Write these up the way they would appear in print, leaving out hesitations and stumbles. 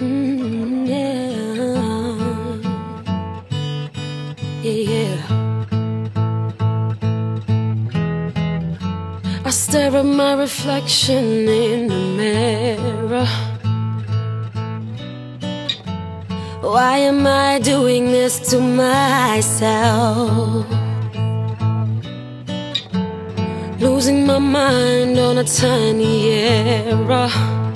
Yeah. I stare at my reflection in the mirror. Why am I doing this to myself? Losing my mind on a tiny error.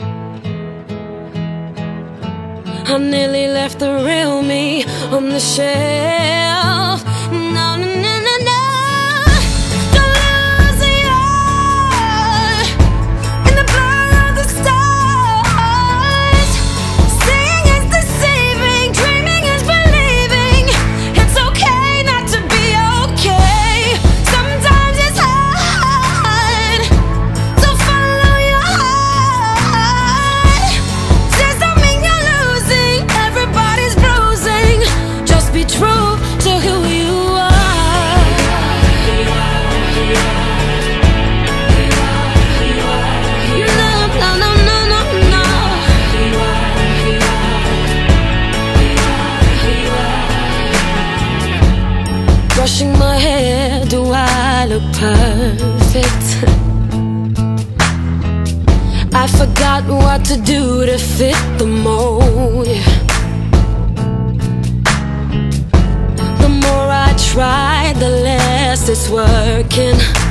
I nearly left the real me on the shelf. No, no, no, no, no. Don't lose the eye in the blur of the stars. Seeing is deceiving, dreaming is believing. It's okay not to be okay. Sometimes it's hard, so follow your heart. This don't mean you're losing, everybody's bruising. Just be true to who you are. No, no, no, no, no, no. Brushing my hair, do I look perfect? I forgot what to do to fit the mold. The more I try, the less it's working.